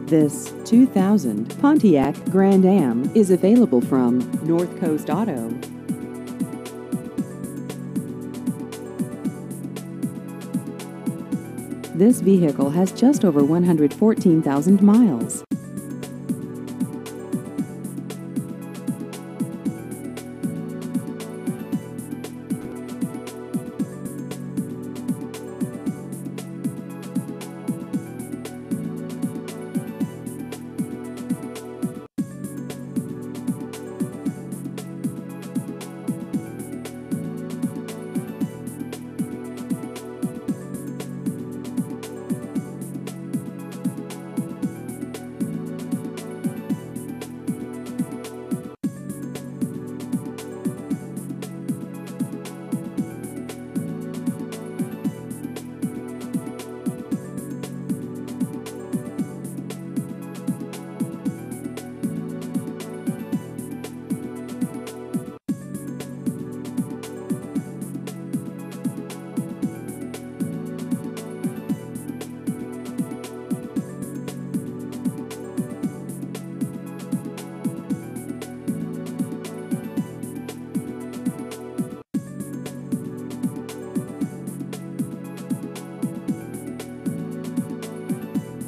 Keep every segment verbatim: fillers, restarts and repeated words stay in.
This two thousand Pontiac Grand Am is available from North Coast Auto. This vehicle has just over one hundred fourteen thousand miles.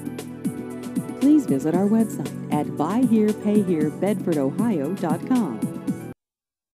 Please visit our website at buy here pay here bedford ohio dot com.